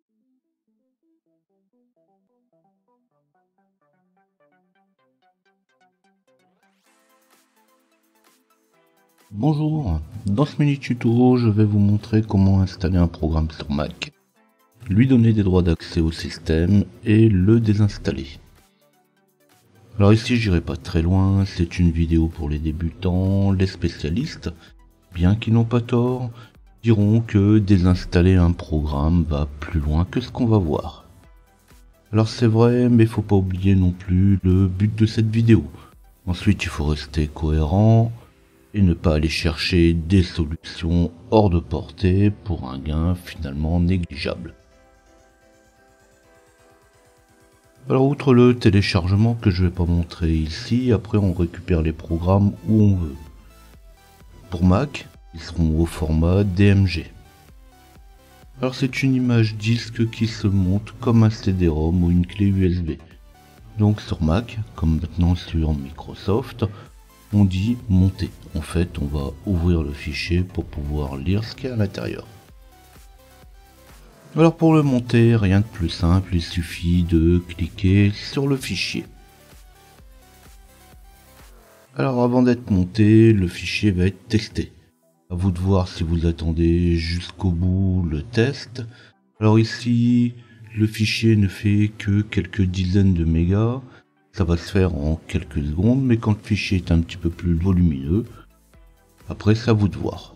Bonjour, dans ce mini tuto, je vais vous montrer comment installer un programme sur Mac, lui donner des droits d'accès au système et le désinstaller. Alors ici, j'irai pas très loin, c'est une vidéo pour les débutants, les spécialistes, bien qu'ils n'ont pas tort, diront que désinstaller un programme va plus loin que ce qu'on va voir. Alors c'est vrai, mais faut pas oublier non plus le but de cette vidéo. Ensuite, il faut rester cohérent et ne pas aller chercher des solutions hors de portée pour un gain finalement négligeable. Alors outre le téléchargement que je vais pas montrer ici, après on récupère les programmes où on veut. Pour Mac, ils seront au format DMG. Alors c'est une image disque qui se monte comme un CD-ROM ou une clé USB. Donc sur Mac, comme maintenant sur Microsoft, on dit monter. En fait, on va ouvrir le fichier pour pouvoir lire ce qu'il y a à l'intérieur. Alors pour le monter, rien de plus simple, il suffit de cliquer sur le fichier. Alors avant d'être monté, le fichier va être testé. À vous de voir si vous attendez jusqu'au bout le test. Alors ici, le fichier ne fait que quelques dizaines de mégas. Ça va se faire en quelques secondes, mais quand le fichier est un petit peu plus volumineux, après c'est à vous de voir.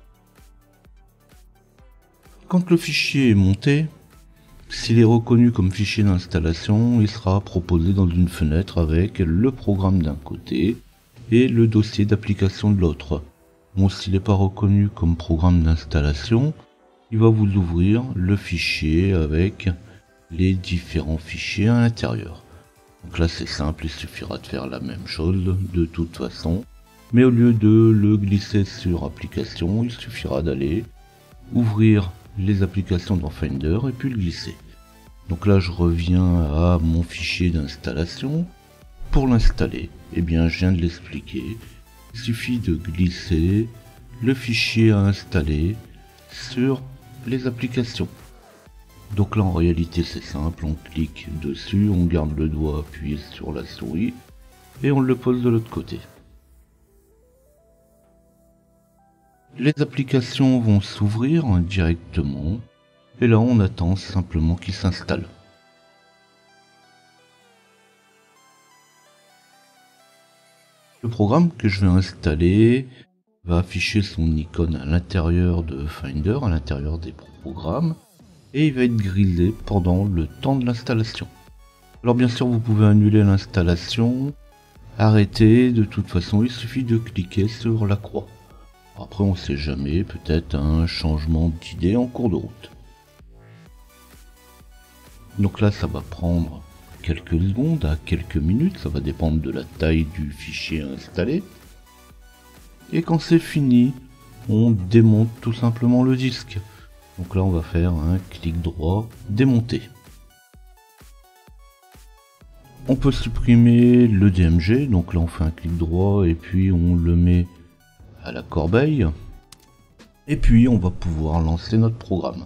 Quand le fichier est monté, s'il est reconnu comme fichier d'installation, il sera proposé dans une fenêtre avec le programme d'un côté et le dossier d'application de l'autre. Bon, s'il n'est pas reconnu comme programme d'installation, il va vous ouvrir le fichier avec les différents fichiers à l'intérieur. Donc là c'est simple, il suffira de faire la même chose de toute façon. Mais au lieu de le glisser sur application, il suffira d'aller ouvrir les applications dans Finder et puis le glisser. Donc là je reviens à mon fichier d'installation. Pour l'installer, eh bien je viens de l'expliquer. Il suffit de glisser le fichier à installer sur les applications. Donc là en réalité c'est simple, on clique dessus, on garde le doigt appuyé sur la souris et on le pose de l'autre côté. Les applications vont s'ouvrir directement et là on attend simplement qu'ils s'installent. Le programme que je vais installer va afficher son icône à l'intérieur de Finder, à l'intérieur des programmes. Et il va être grisé pendant le temps de l'installation. Alors bien sûr vous pouvez annuler l'installation, arrêter, de toute façon il suffit de cliquer sur la croix. Après on sait jamais, peut-être un changement d'idée en cours de route. Donc là ça va prendre quelques secondes à quelques minutes, ça va dépendre de la taille du fichier installé. Et quand c'est fini, on démonte tout simplement le disque. Donc là on va faire un clic droit, démonter. On peut supprimer le DMG, donc là on fait un clic droit et puis on le met à la corbeille. Et puis on va pouvoir lancer notre programme.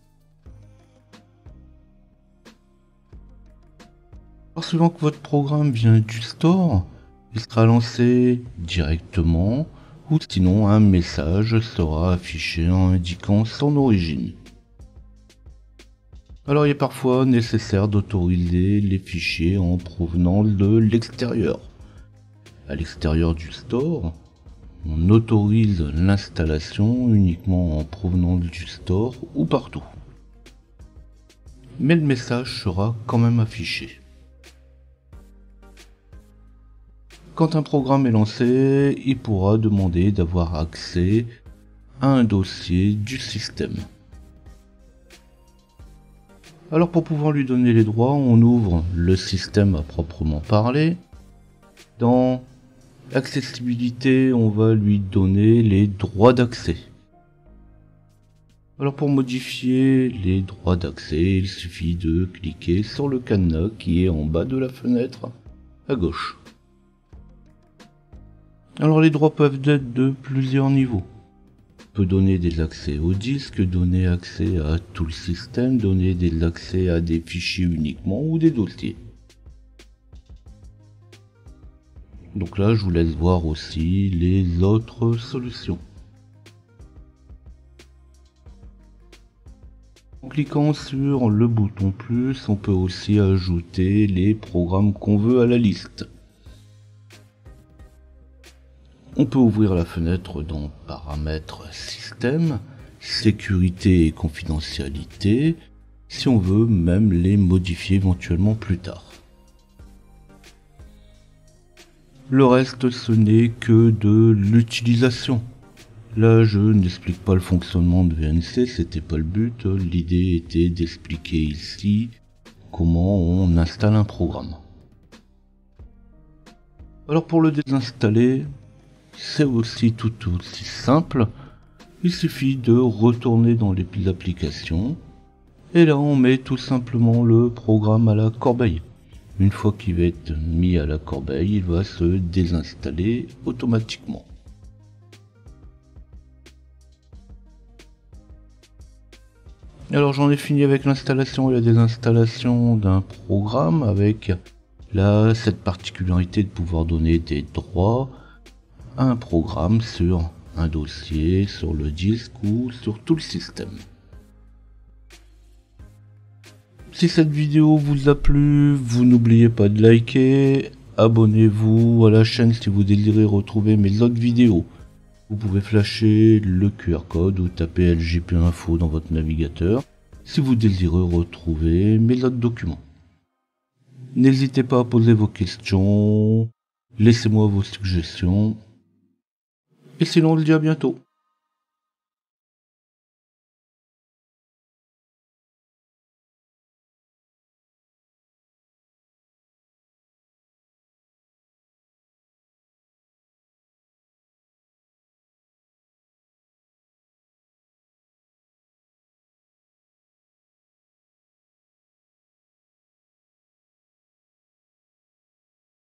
Alors suivant que votre programme vient du store, il sera lancé directement. Ou sinon un message sera affiché en indiquant son origine. Alors il est parfois nécessaire d'autoriser les fichiers en provenance de l'extérieur. À l'extérieur du store, on autorise l'installation uniquement en provenance du store ou partout. Mais le message sera quand même affiché. Quand un programme est lancé, il pourra demander d'avoir accès à un dossier du système. Alors pour pouvoir lui donner les droits, on ouvre le système à proprement parler. Dans l'accessibilité, on va lui donner les droits d'accès. Alors pour modifier les droits d'accès, il suffit de cliquer sur le cadenas qui est en bas de la fenêtre à gauche. Alors les droits peuvent être de plusieurs niveaux. On peut donner des accès au disque, donner accès à tout le système, donner des accès à des fichiers uniquement ou des dossiers. Donc là, je vous laisse voir aussi les autres solutions. En cliquant sur le bouton plus, on peut aussi ajouter les programmes qu'on veut à la liste. On peut ouvrir la fenêtre dans Paramètres Système, Sécurité et confidentialité, si on veut même les modifier éventuellement plus tard. Le reste, ce n'est que de l'utilisation. Là, je n'explique pas le fonctionnement de VNC, c'était pas le but. L'idée était d'expliquer ici comment on installe un programme. Alors pour le désinstaller, c'est aussi tout aussi simple. Il suffit de retourner dans les applications et là on met tout simplement le programme à la corbeille. Une fois qu'il va être mis à la corbeille, il va se désinstaller automatiquement. Alors j'en ai fini avec l'installation et la désinstallation d'un programme avec là cette particularité de pouvoir donner des droits à un programme sur un dossier, sur le disque ou sur tout le système. Si cette vidéo vous a plu, vous n'oubliez pas de liker, abonnez-vous à la chaîne si vous désirez retrouver mes autres vidéos. Vous pouvez flasher le QR code ou taper LJP Info dans votre navigateur si vous désirez retrouver mes autres documents. N'hésitez pas à poser vos questions, laissez-moi vos suggestions, et sinon on se dit à bientôt.